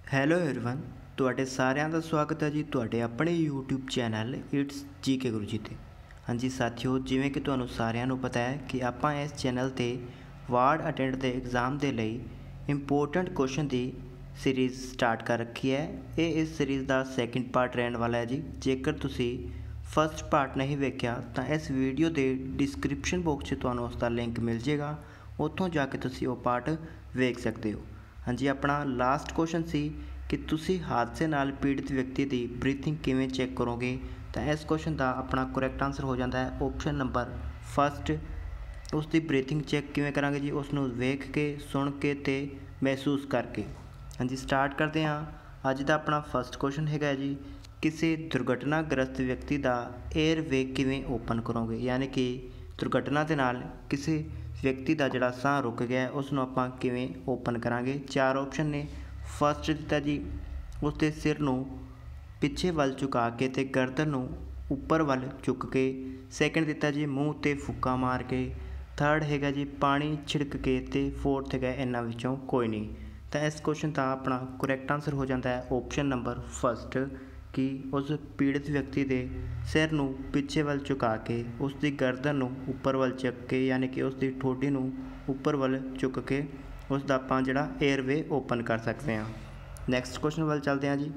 Hello everyone ਤੁਹਾਡੇ ਸਾਰਿਆਂ ਦਾ ਸਵਾਗਤ ਹੈ ਜੀ ਤੁਹਾਡੇ ਆਪਣੇ YouTube channel it's GK Guru ji ਤੇ। ਹਾਂਜੀ ਸਾਥੀਓ, ਜਿਵੇਂ ਕਿ ਤੁਹਾਨੂੰ ਸਾਰਿਆਂ ਨੂੰ ਪਤਾ ਹੈ ਕਿ ਆਪਾਂ ਇਸ ਚੈਨਲ ਤੇ ਵਾਰਡ ਅਟੈਂਡ ਦੇ ਐਗਜ਼ਾਮ ਦੇ ਲਈ ਇੰਪੋਰਟੈਂਟ ਕੁਐਸਚਨ ਦੀ ਸੀਰੀਜ਼ ਸਟਾਰਟ ਕਰ ਰੱਖੀ ਹੈ। ਇਹ ਇਸ ਸੀਰੀਜ਼ ਦਾ ਸੈਕਿੰਡ ਪਾਰਟ ਰਹਿਣ ਵਾਲਾ ਹੈ ਜੀ। ਜੇਕਰ ਤੁਸੀਂ ਫਸਟ ਪਾਰਟ नहीं वेख्या तो इस वीडियो के डिस्क्रिप्शन बॉक्स में तुहानूं उसका लिंक मिल जाएगा, उत्थों जाके तुसीं वो पार्ट वेख सकते हो। हाँ जी, अपना लास्ट क्वेश्चन सी कि तुसीं हादसे नाल पीड़ित व्यक्ति की ब्रीथिंग किवें चैक करोगे, तो इस क्वेश्चन का अपना करैक्ट आंसर हो जाता है ऑप्शन नंबर फस्ट। उसकी ब्रीथिंग चैक किवें करांगे जी, उसनूं वेख के, सुन के ते महसूस करके। हाँ जी, स्टार्ट करते हैं। अज का अपना फस्ट क्वेश्चन है जी, किसी दुर्घटनाग्रस्त व्यक्ति का एयरवे किवें ओपन करोगे, यानी कि दुर्घटना के नाल किसी व्यक्ति का जिहड़ा साह रुक गया उसनूं आपां किवें ओपन करांगे। चार ऑप्शन ने। फस्ट दिता जी, उसके सिर नूं पिछे वल झुका के ते गर्दन नूं उपर वल झुक के। सैकेंड दिता जी, मूँह ते फुक्का मार के। थर्ड हैगा जी, पानी छिड़क के। ते फोर्थ हैगा इन्हां विचों कोई नहीं। तो इस क्वेश्चन का अपना करैक्ट आंसर हो जाता है ऑप्शन नंबर फस्ट कि उस पीड़ित व्यक्ति के सिर नूं पिछे वल झुका के, उसकी गर्दन नूं उपर वल चुक के, यानी कि उसकी ठोडी नूं उपर वल चुक के उसका आपां जिहड़ा एयरवे ओपन कर सकते हैं। नैक्सट क्वेश्चन वल चलते हैं जी।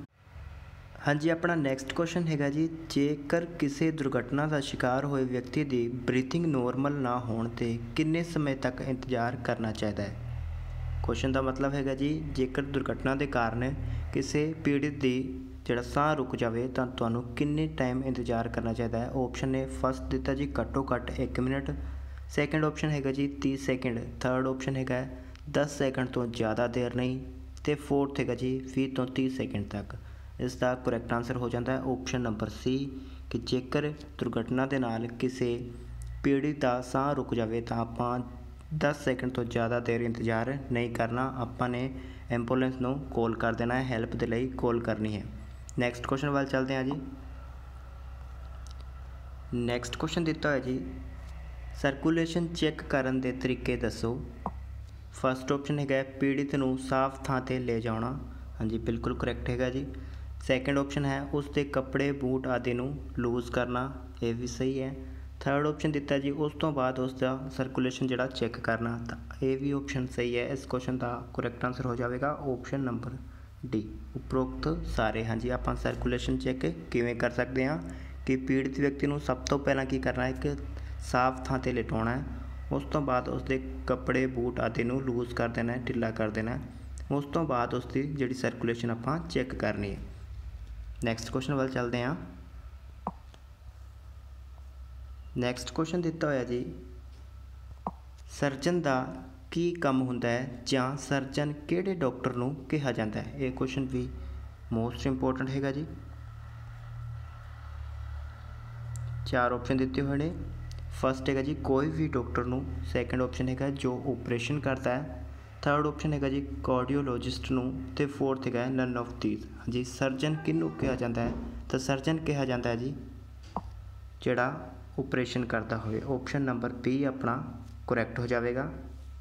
हाँ जी, अपना नैक्सट क्वेश्चन हैगा जी, जेकर किसी दुर्घटना का शिकार होए व्यक्ति की ब्रीथिंग नॉर्मल ना होने ते किन्ने समय तक इंतजार करना चाहिए है। क्वेश्चन का मतलब हैगा जी, जेकर दुर्घटना के कारण किसी पीड़ित की जिहड़ा साह रुक जाए तो तुहानूं किन्ने टाइम इंतजार करना चाहिए है। ऑप्शन ने फस्ट दिता जी, घट्टो घट्ट 1 मिनट। सैकेंड ऑप्शन हैगा जी 30 सैकेंड। थर्ड ऑप्शन हैगा 10 सैकेंड तो ज़्यादा देर नहीं। तो फोर्थ हैगा जी 20 तो 30 सैकेंड तक। इसका करैक्ट आंसर हो जाता है ऑप्शन नंबर सी कि जेकर दुर्घटना के नाल किसी पीड़ित का साह रुक जाए तो आपां 10 सैकेंड तो ज़्यादा देर इंतजार नहीं करना, आपां ने एंबूलेंस नूं कॉल कर देना है, हैल्प के लिए कॉल करनी है। नैक्सट क्वेश्चन वाल चलते हैं जी। नैक्सट क्वेश्चन दिता है जी, सर्कुलेशन चैक करने के तरीके दसो। फस्ट ऑप्शन है पीड़ित नूं साफ थां ते ले जाना। हाँ जी, बिल्कुल करैक्ट है जी। सैकेंड ऑप्शन है उसके कपड़े बूट आदि नूं लूज करना, ये भी सही है। थर्ड ऑप्शन दिता जी, उस तो बाद उसका सर्कुलेशन जिहड़ा चैक करना, तो ये भी ऑप्शन सही है। इस क्वेश्चन का करैक्ट आंसर हो जाएगा ऑप्शन नंबर डी, उपरोक्त सारे। हाँ जी, आप सर्कुलेशन चैक किवें कर सकते हैं कि पीड़ित व्यक्ति को सब तो पहला की करना है, एक साफ थां ते लिटाउणा है, उस तो बाद उसके कपड़े बूट आदि नूं लूज कर देना है, ढिला कर देना है, उस तो बाद उसकी जिहड़ी सर्कुलेशन आपां चैक करनी है। नैक्सट क्वेश्चन वाल चलते हैं। नैक्सट क्वेश्चन दिता होया जी, सर्जन का की काम हुंदा है जां सर्जन किहड़े डॉक्टर नूं कहा जाता है। ये क्वेश्चन भी मोस्ट इंपोर्टेंट हैगा जी। चार ऑप्शन दिते हुए ने। फस्ट हैगा जी कोई भी डॉक्टर नूं। सैकेंड ऑप्शन हैगा जो ऑपरेशन करता है। थर्ड ऑप्शन हैगा जी कार्डियोलॉजिस्ट नूं। ते फोर्थ हैगा नन ऑफ दीज। हाँ जी, सर्जन किनूं कहा जाता है, तो सर्जन कहा जाता है जी जिहड़ा ऑपरेशन करता होवे। ऑप्शन नंबर बी अपना करैक्ट हो जाएगा।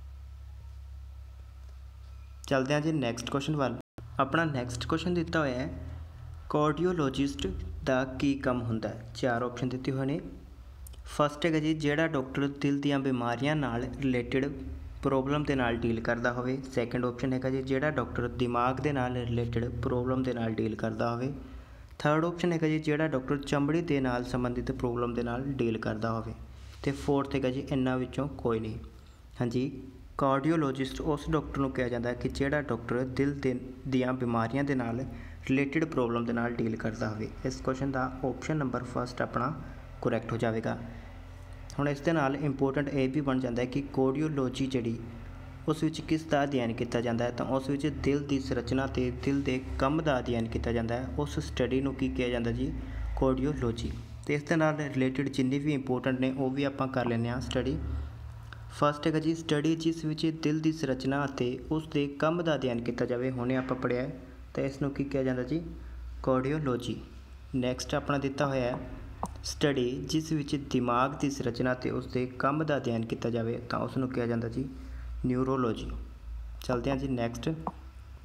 चलते हैं जी नैक्सट क्वेश्चन वाल। अपना नैक्सट क्वेश्चन दिता हुआ है, कार्डियोलॉजिस्ट का की काम हुंदा है। चार ऑप्शन दिते हुए ने। फस्ट है जी जिहड़ा डॉक्टर दिल दीआं बीमारियां नाल रिलेटिड प्रॉब्लम के नाल डील करता होवे। सैकेंड ऑप्शन है जी जिहड़ा डॉक्टर दिमाग के नाल रिलेटिड प्रॉब्लम के नाल डील करता होवे। थर्ड ऑप्शन है जी जिहड़ा डॉक्टर चमड़ी के नाल संबंधित प्रॉब्लम के नाल डील करता होवे। ते फोर्थ है जी इन्हां विचों कोई नहीं। हाँ जी, कार्डियोलॉजिस्ट उस डॉक्टर को कहा जाता है कि जिहड़ा डॉक्टर दिल दीआं बीमारियां दे नाल रिलेटिड प्रॉब्लम के नाल डील करता होवे। इस क्वेश्चन का ऑप्शन नंबर फस्ट अपना करैक्ट हो जाएगा। हुण इस दे नाल इंपोर्टेंट ये भी बन जाता है कि कार्डियोलॉजी जिहड़ी उस विच किस दा अध्ययन किया जाता है, तो उस विच दिल की संरचना ते दिल के काम का अध्ययन किया जाता है। उस स्टडी को की कहा जाता जी कार्डियोलॉजी। तो इस दे नाल रिलेटिड जिन्नी भी इंपोर्टेंट ने वो भी आपां कर लैंदे हां स्टडी। फस्ट है जी स्टडी जिस विच दिल की संरचना ते उसके काम का अध्ययन किया जाए, हुणे आपां पढ़िया है, तो इसनूं की कहा जाता जी कार्डियोलॉजी। नैक्सट अपना दिता होया है स्टडी जिस विच दिमाग की संरचना ते उसके काम का अध्ययन किया जाए, तो उसनूं कहा जाता जी न्यूरोलॉजी। चलते हैं जी नैक्सट।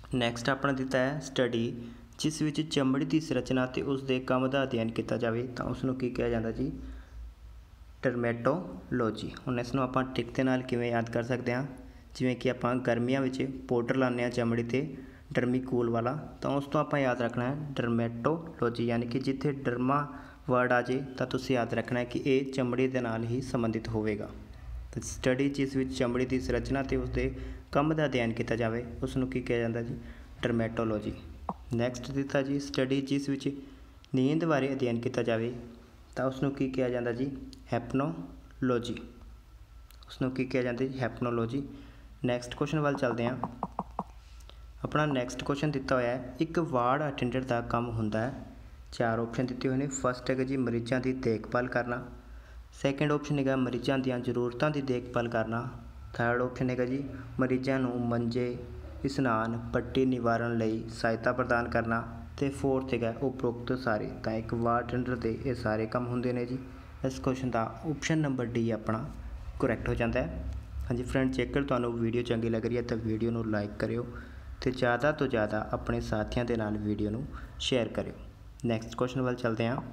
ਨੈਕਸਟ ਆਪਣਾ ਦਿੱਤਾ ਹੈ ਸਟੱਡੀ, ਜਿਸ ਵਿੱਚ ਚਮੜੀ ਦੀ ਸੰਰਚਨਾ ਤੇ ਉਸ ਦੇ ਕੰਮ ਦਾ ਅਧਿਐਨ ਕੀਤਾ ਜਾਵੇ ਤਾਂ ਉਸ ਨੂੰ ਕੀ ਕਿਹਾ ਜਾਂਦਾ ਜੀ? ਡਰਮੈਟੋਲੋਜੀ। ਹੁਣ ਇਸ ਨੂੰ ਆਪਾਂ ਟ੍ਰਿਕ ਦੇ ਨਾਲ ਕਿਵੇਂ ਯਾਦ ਕਰ ਸਕਦੇ ਹਾਂ? ਜਿਵੇਂ ਕਿ ਆਪਾਂ ਗਰਮੀਆਂ ਵਿੱਚ ਪਾਊਡਰ ਲਾਉਂਦੇ ਹਾਂ ਚਮੜੀ 'ਤੇ ਡਰਮੀਕੂਲ ਵਾਲਾ, ਤਾਂ ਉਸ ਤੋਂ ਆਪਾਂ ਯਾਦ ਰੱਖਣਾ ਹੈ ਡਰਮੈਟੋਲੋਜੀ, ਯਾਨੀ ਕਿ ਜਿੱਥੇ ਡਰਮਾ ਵਰਡ ਆ ਜੇ ਤਾਂ ਤੁਸੀਂ ਯਾਦ ਰੱਖਣਾ ਹੈ ਕਿ ਇਹ ਚਮੜੀ ਦੇ ਨਾਲ ਹੀ ਸੰਬੰਧਿਤ ਹੋਵੇਗਾ। ਤਾਂ ਸਟੱਡੀ ਜਿਸ ਵਿੱਚ ਚਮੜੀ ਦੀ ਸੰਰਚਨਾ ਤੇ ਉਸਦੇ ਕੰਮ ਦਾ ਅਧਿਐਨ ਕੀਤਾ ਜਾਵੇ ਉਸ ਨੂੰ ਕੀ ਕਿਹਾ ਜਾਂਦਾ ਜੀ? ਡਰਮੈਟੋਲੋਜੀ। ਨੈਕਸਟ ਦਿੱਤਾ ਜੀ ਸਟੱਡੀ ਜਿਸ ਵਿੱਚ ਨੀਂਦ ਬਾਰੇ ਅਧਿਐਨ ਕੀਤਾ ਜਾਵੇ ਤਾਂ ਉਸ ਨੂੰ ਕੀ ਕਿਹਾ ਜਾਂਦਾ ਜੀ? ਹੈਪਨੋਲੋਜੀ। ਉਸ ਨੂੰ ਕੀ ਕਿਹਾ ਜਾਂਦਾ ਜੀ? ਹੈਪਨੋਲੋਜੀ। ਨੈਕਸਟ ਕੁਐਸਚਨ ਵੱਲ ਚੱਲਦੇ ਹਾਂ। ਆਪਣਾ ਨੈਕਸਟ ਕੁਐਸਚਨ ਦਿੱਤਾ ਹੋਇਆ ਹੈ, ਇੱਕ ਵਾਰਡ ਅਟੈਂਡੈਂਟ ਦਾ ਕੰਮ ਹੁੰਦਾ ਹੈ। 4 ਆਪਸ਼ਨ ਦਿੱਤੇ ਹੋਏ ਨੇ। ਫਸਟ ਹੈਗਾ ਜੀ ਮਰੀਜ਼ਾਂ ਦੀ ਦੇਖਭਾਲ ਕਰਨਾ। ਸੈਕਿੰਡ ਆਪਸ਼ਨ ਹੈਗਾ ਮਰੀਜ਼ਾਂ ਦੀਆਂ ਜ਼ਰੂਰਤਾਂ ਦੀ ਦੇਖਭਾਲ ਕਰਨਾ। ਥਰਡ ਆਪਸ਼ਨ ਹੈਗਾ ਜੀ ਮਰੀਜ਼ਾਂ ਨੂੰ ਮੰਜੇ, ਇਸ਼ਨਾਨ, ਪੱਟੀ ਨਿਵਾਰਨ ਲਈ ਸਹਾਇਤਾ ਪ੍ਰਦਾਨ ਕਰਨਾ। ਅਤੇ ਫੋਰਥ ਹੈਗਾ ਉਪਰੋਕਤ ਸਾਰੇ। ਤਾਂ ਇੱਕ ਵਾਰਡ ਅਟੈਂਡੈਂਟ ਦੇ ਇਹ ਸਾਰੇ ਕੰਮ ਹੁੰਦੇ ਨੇ ਜੀ। ਇਸ ਕੁਐਸਚਨ ਦਾ ਆਪਸ਼ਨ ਨੰਬਰ ਡੀ ਆਪਣਾ ਕਰੈਕਟ ਹੋ ਜਾਂਦਾ ਹੈ। ਹਾਂਜੀ ਫਰੈਂਡ, ਜੇਕਰ ਤੁਹਾਨੂੰ ਵੀਡੀਓ ਚੰਗੀ ਲੱਗ ਰਹੀ ਹੈ ਤਾਂ ਵੀਡੀਓ ਨੂੰ ਲਾਈਕ ਕਰਿਓ ਅਤੇ ਜ਼ਿਆਦਾ ਤੋਂ ਜ਼ਿਆਦਾ ਆਪਣੇ ਸਾਥੀਆਂ ਦੇ ਨਾਲ ਵੀਡੀਓ ਨੂੰ ਸ਼ੇਅਰ ਕਰਿਓ। ਨੈਕਸਟ ਕੁਐਸਚਨ ਵੱਲ ਚੱਲਦੇ ਹਾਂ।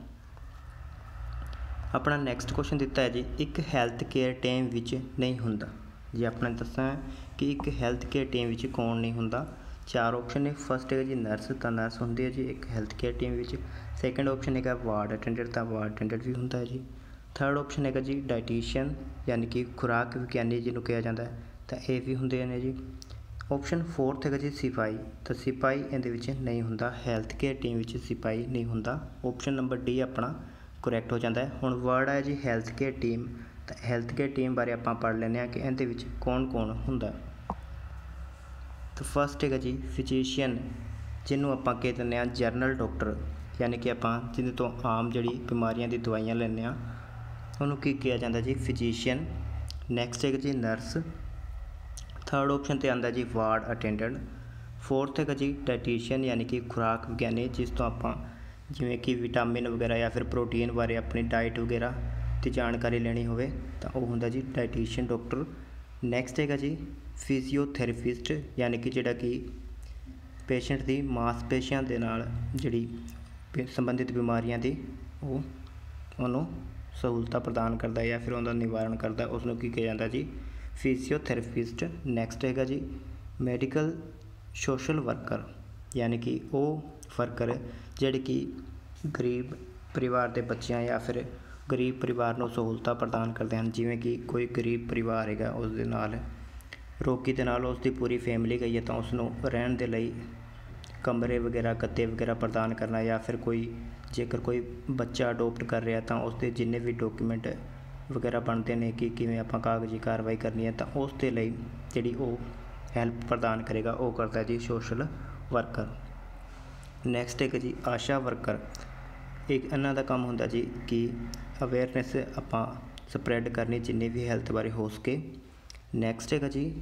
ਆਪਣਾ ਨੈਕਸਟ ਕੁਐਸਚਨ ਦਿੱਤਾ ਹੈ ਜੀ, ਇੱਕ ਹੈਲਥ ਕੇਅਰ ਟੀਮ ਵਿੱਚ ਨਹੀਂ ਹੁੰਦਾ। ਜੀ ਆਪਣਾ ਦੱਸਣਾ ਕਿ ਇੱਕ ਹੈਲਥ ਕੇਅਰ ਟੀਮ ਵਿੱਚ ਕੌਣ ਨਹੀਂ ਹੁੰਦਾ। 4 ਆਪਸ਼ਨ ਨੇ। ਫਸਟ ਹੈਗਾ ਜੀ ਨਰਸ, ਤਾਂ ਨਰਸ ਹੁੰਦੀ ਹੈ ਜੀ ਇੱਕ ਹੈਲਥ ਕੇਅਰ ਟੀਮ ਵਿੱਚ। ਸੈਕਿੰਡ ਆਪਸ਼ਨ ਹੈਗਾ ਵਾਰਡ ਅਟੈਂਡੈਂਟ, ਤਾਂ ਵਾਰਡ ਅਟੈਂਡੈਂਟ ਵੀ ਹੁੰਦਾ ਹੈ ਜੀ। ਥਰਡ ਆਪਸ਼ਨ ਹੈਗਾ ਜੀ ਡਾਈਟੀਸ਼ੀਅਨ, ਯਾਨੀ ਕਿ ਖੁਰਾਕ ਵਿਗਿਆਨੀ ਜਿਹਨੂੰ ਕਿਹਾ ਜਾਂਦਾ ਹੈ, ਤਾਂ ਇਹ ਵੀ ਹੁੰਦੇ ਨੇ ਜੀ। ਆਪਸ਼ਨ ਫੋਰਥ ਹੈਗਾ ਜੀ ਸਿਪਾਹੀ, ਤਾਂ ਸਿਪਾਹੀ ਇਹਦੇ ਵਿੱਚ ਨਹੀਂ ਹੁੰਦਾ। ਹੈਲਥ ਕੇਅਰ ਟੀਮ ਵਿੱਚ ਸਿਪਾਹੀ ਨਹੀਂ ਹੁੰਦਾ। ਆਪਸ਼ਨ ਨੰਬਰ ਡੀ ਆਪਣਾ ਕਰੈਕਟ ਹੋ ਜਾਂਦਾ ਹੈ। ਹੁਣ ਵਰਡ ਆਇਆ ਜੀ ਹੈਲਥ ਕੇਅਰ ਟੀਮ, ਤਾਂ ਹੈਲਥ ਕੇਅਰ ਟੀਮ ਬਾਰੇ ਆਪਾਂ ਪੜ੍ਹ ਲੈਂਦੇ ਹਾਂ ਕਿ ਇਹਦੇ ਵਿੱਚ ਕੌਣ ਕੌਣ ਹੁੰਦਾ। ਤਾਂ ਫਸਟ ਹੈਗਾ ਜੀ ਫਿਜ਼ੀਸ਼ੀਅਨ, ਜਿਹਨੂੰ ਆਪਾਂ ਕਹਿ ਦਿੰਦੇ ਹਾਂ ਜਨਰਲ ਡਾਕਟਰ, ਯਾਨੀ ਕਿ ਆਪਾਂ ਜਿਹਦੇ ਤੋਂ ਆਮ ਜਿਹੜੀ ਬਿਮਾਰੀਆਂ ਦੀ ਦਵਾਈਆਂ ਲੈਂਦੇ ਹਾਂ ਉਹਨੂੰ ਕੀ ਕਿਹਾ ਜਾਂਦਾ ਜੀ? ਫਿਜ਼ੀਸ਼ੀਅਨ। ਨੈਕਸਟ ਹੈਗਾ ਜੀ ਨਰਸ। ਥਰਡ ਆਪਸ਼ਨ 'ਤੇ ਆਉਂਦਾ ਜੀ ਵਾਰਡ ਅਟੈਂਡੈਂਟ। ਫੋਰਥ ਹੈਗਾ ਜੀ ਡਾਈਟੀਸ਼ੀਅਨ, ਯਾਨੀ ਕਿ ਖੁਰਾਕ ਵਿਗਿਆਨੀ, ਜਿਸ ਤੋਂ ਆਪਾਂ ਜਿਵੇਂ ਕਿ ਵਿਟਾਮਿਨ ਵਗੈਰਾ ਜਾਂ ਫਿਰ ਪ੍ਰੋਟੀਨ ਬਾਰੇ ਆਪਣੀ ਡਾਈਟ ਵਗੈਰਾ ਦੀ ਜਾਣਕਾਰੀ ਲੈਣੀ ਹੋਵੇ ਤਾਂ ਉਹ ਹੁੰਦਾ ਜੀ ਡਾਈਟੀਸ਼ੀਅਨ ਡਾਕਟਰ। ਨੈਕਸਟ ਹੈਗਾ ਜੀ ਫਿਜ਼ੀਓਥੈਰੇਪਿਸਟ, ਯਾਨੀ ਕਿ ਜਿਹੜਾ ਕਿ ਪੇਸ਼ੈਂਟ ਦੀ ਮਾਸਪੇਸ਼ੀਆਂ ਦੇ ਨਾਲ ਜਿਹੜੀ ਸੰਬੰਧਿਤ ਬਿਮਾਰੀਆਂ ਦੀ ਉਹਨੂੰ ਸਹੂਲਤਾਂ ਪ੍ਰਦਾਨ ਕਰਦਾ ਜਾਂ ਫਿਰ ਉਹਦਾ ਨਿਵਾਰਨ ਕਰਦਾ, ਉਸ ਨੂੰ ਕੀ ਕਿਹਾ ਜਾਂਦਾ ਜੀ? ਫਿਜ਼ੀਓਥੈਰੇਪਿਸਟ। ਨੈਕਸਟ ਹੈਗਾ ਜੀ ਮੈਡੀਕਲ ਸੋਸ਼ਲ ਵਰਕਰ, ਯਾਨੀ ਕਿ ਉਹ ਵਰਕਰ ਜਿਹੜੇ ਕਿ ਗਰੀਬ ਪਰਿਵਾਰ ਦੇ ਬੱਚਿਆਂ ਜਾਂ ਫਿਰ ਗਰੀਬ ਪਰਿਵਾਰ ਨੂੰ ਸਹੂਲਤਾਂ ਪ੍ਰਦਾਨ ਕਰਦੇ ਹਨ। ਜਿਵੇਂ ਕਿ ਕੋਈ ਗਰੀਬ ਪਰਿਵਾਰ ਹੈਗਾ, ਉਸ ਦੇ ਨਾਲ ਰੋਗੀ ਦੇ ਨਾਲ ਉਸ ਦੀ ਪੂਰੀ ਫੈਮਿਲੀ ਗਈ ਹੈ ਤਾਂ ਉਸ ਨੂੰ ਰਹਿਣ ਦੇ ਲਈ ਕਮਰੇ ਵਗੈਰਾ, ਗੱਦੇ ਵਗੈਰਾ ਪ੍ਰਦਾਨ ਕਰਨਾ, ਜਾਂ ਫਿਰ ਜੇਕਰ ਕੋਈ ਬੱਚਾ ਅਡੋਪਟ ਕਰ ਰਿਹਾ ਤਾਂ ਉਸ ਦੇ ਜਿੰਨੇ ਵੀ ਡਾਕੂਮੈਂਟ ਵਗੈਰਾ ਬਣਦੇ ਨੇ ਕਿ ਕਿਵੇਂ ਆਪਾਂ ਕਾਗਜ਼ੀ ਕਾਰਵਾਈ ਕਰਨੀ ਹੈ, ਤਾਂ ਉਸ ਦੇ ਲਈ ਜਿਹੜੀ ਉਹ ਹੈਲਪ ਪ੍ਰਦਾਨ ਕਰੇਗਾ ਉਹ ਕਰਦਾ ਜੀ ਸੋਸ਼ਲ ਵਰਕਰ। ਨੈਕਸਟ ਹੈਗਾ ਜੀ ਆਸ਼ਾ ਵਰਕਰ। ਇਹਨਾਂ ਦਾ ਕੰਮ ਹੁੰਦਾ ਜੀ ਕਿ ਅਵੇਅਰਨੈਸ ਆਪਾਂ ਸਪਰੈਡ ਕਰਨੀ ਜਿੰਨੀ ਵੀ ਹੈਲਥ ਬਾਰੇ ਹੋ ਸਕੇ। ਨੈਕਸਟ ਹੈਗਾ ਜੀ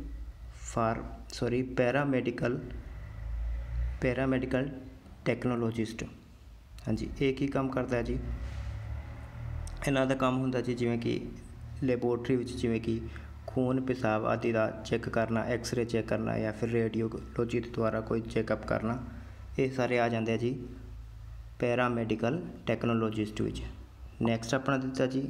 ਪੈਰਾਮੈਡੀਕਲ ਟੈਕਨੋਲੋਜਿਸਟ। ਹਾਂਜੀ, ਇਹ ਕੀ ਕੰਮ ਕਰਦਾ ਹੈ ਜੀ? ਇਹਨਾਂ ਦਾ ਕੰਮ ਹੁੰਦਾ ਜੀ ਜਿਵੇਂ ਕਿ ਲੈਬੋਰਟਰੀ ਵਿੱਚ ਜਿਵੇਂ ਕਿ ਖੂਨ, ਪਿਸ਼ਾਬ ਆਦਿ ਦਾ ਚੈੱਕ ਕਰਨਾ, ਐਕਸਰੇ ਚੈੱਕ ਕਰਨਾ ਜਾਂ ਫਿਰ ਰੇਡੀਓਲੋਜੀ ਦੇ ਦੁਆਰਾ ਕੋਈ ਚੈੱਕਅਪ ਕਰਨਾ, ਇਹ ਸਾਰੇ ਆ ਜਾਂਦੇ ਆ ਜੀ ਪੈਰਾਮੈਡੀਕਲ ਟੈਕਨੋਲੋਜਿਸਟ ਵਿੱਚ। ਨੈਕਸਟ ਆਪਣਾ ਦਿੱਤਾ ਜੀ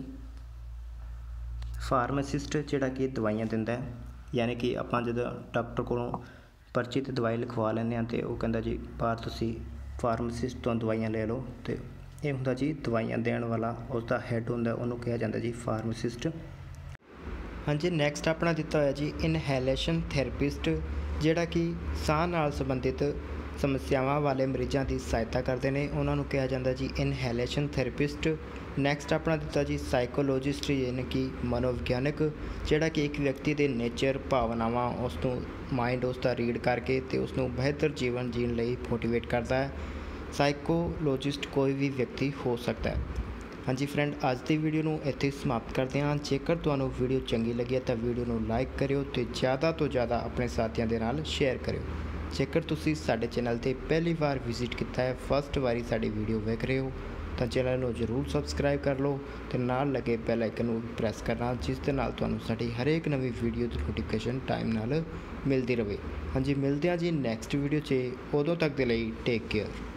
ਫਾਰਮਾਸਿਸਟ, ਜਿਹੜਾ ਕਿ ਦਵਾਈਆਂ ਦਿੰਦਾ ਹੈ, ਯਾਨੀ ਕਿ ਆਪਾਂ ਜਦੋਂ ਡਾਕਟਰ ਕੋਲੋਂ ਪਰਚੀ 'ਤੇ ਦਵਾਈ ਲਿਖਵਾ ਲੈਂਦੇ ਹਾਂ ਅਤੇ ਉਹ ਕਹਿੰਦਾ ਜੀ ਬਾਹਰ ਤੁਸੀਂ ਫਾਰਮਾਸਿਸਟ ਤੋਂ ਦਵਾਈਆਂ ਲੈ ਲਓ, ਅਤੇ ਇਹ ਹੁੰਦਾ ਜੀ ਦਵਾਈਆਂ ਦੇਣ ਵਾਲਾ, ਉਸ ਦਾ ਹੈੱਡ ਹੁੰਦਾ, ਉਹਨੂੰ ਕਿਹਾ ਜਾਂਦਾ ਜੀ ਫਾਰਮਾਸਿਸਟ। ਹਾਂਜੀ, ਨੈਕਸਟ ਆਪਣਾ ਦਿੱਤਾ ਹੋਇਆ ਜੀ ਇਨਹੈਲੇਸ਼ਨ ਥੈਰੇਪਿਸਟ, ਜਿਹੜਾ ਕਿ ਸਾਹ ਨਾਲ ਸੰਬੰਧਿਤ ਸਮੱਸਿਆਵਾਂ ਵਾਲੇ ਮਰੀਜ਼ਾਂ ਦੀ ਸਹਾਇਤਾ ਕਰਦੇ ਨੇ, ਉਹਨਾਂ ਨੂੰ ਕਿਹਾ ਜਾਂਦਾ ਜੀ ਇਨਹੈਲੇਸ਼ਨ ਥੈਰੇਪਿਸਟ। ਨੈਕਸਟ ਆਪਣਾ ਦਿੱਤਾ ਜੀ ਸਾਈਕੋਲੋਜਿਸਟ, ਯਾਨੀ ਕਿ ਮਨੋਵਿਗਿਆਨਕ, ਜਿਹੜਾ ਕਿ ਇੱਕ ਵਿਅਕਤੀ ਦੇ ਨੇਚਰ, ਭਾਵਨਾਵਾਂ, ਉਸ ਨੂੰ ਮਾਈਂਡ ਉਸ ਦਾ ਰੀਡ ਕਰਕੇ ਅਤੇ ਉਸ ਨੂੰ ਬਿਹਤਰ ਜੀਵਨ ਜੀਣ ਲਈ ਮੋਟੀਵੇਟ ਕਰਦਾ ਹੈ। ਸਾਈਕੋਲੋਜਿਸਟ ਕੋਈ ਵੀ ਵਿਅਕਤੀ ਹੋ ਸਕਦਾ ਹੈ। ਹਾਂਜੀ ਫਰੈਂਡ, ਅੱਜ ਦੀ ਵੀਡੀਓ ਨੂੰ ਇੱਥੇ ਸਮਾਪਤ ਕਰਦੇ ਹਾਂ। ਜੇਕਰ ਤੁਹਾਨੂੰ ਵੀਡੀਓ ਚੰਗੀ ਲੱਗੀ ਹੈ ਤਾਂ ਵੀਡੀਓ ਨੂੰ ਲਾਈਕ ਕਰਿਓ ਅਤੇ ਜ਼ਿਆਦਾ ਤੋਂ ਜ਼ਿਆਦਾ ਆਪਣੇ ਸਾਥੀਆਂ ਦੇ ਨਾਲ ਸ਼ੇਅਰ ਕਰਿਓ। ਜੇਕਰ ਤੁਸੀਂ ਸਾਡੇ ਚੈਨਲ 'ਤੇ ਪਹਿਲੀ ਵਾਰ ਵਿਜ਼ਿਟ ਕੀਤਾ ਹੈ, ਫਸਟ ਵਾਰੀ ਸਾਡੀ ਵੀਡੀਓ ਵੇਖ ਰਹੇ ਹੋ, ਤਾਂ ਚੈਨਲ ਨੂੰ ਜ਼ਰੂਰ ਸਬਸਕ੍ਰਾਈਬ ਕਰ ਲਓ ਤੇ ਨਾਲ ਲੱਗੇ ਬੈਲ ਆਈਕਨ ਨੂੰ ਪ੍ਰੈਸ ਕਰਨਾ, ਜਿਸ ਦੇ ਨਾਲ ਤੁਹਾਨੂੰ ਸਾਡੀ ਹਰੇਕ ਨਵੀਂ ਵੀਡੀਓ ਦੀ ਨੋਟੀਫਿਕੇਸ਼ਨ ਟਾਈਮ ਨਾਲ ਮਿਲਦੀ ਰਹੇ। ਹਾਂਜੀ, ਮਿਲਦੇ ਹਾਂ ਜੀ ਨੈਕਸਟ ਵੀਡੀਓ 'ਚ। ਉਦੋਂ ਤੱਕ ਦੇ ਲਈ ਟੇਕ ਕੇਅਰ।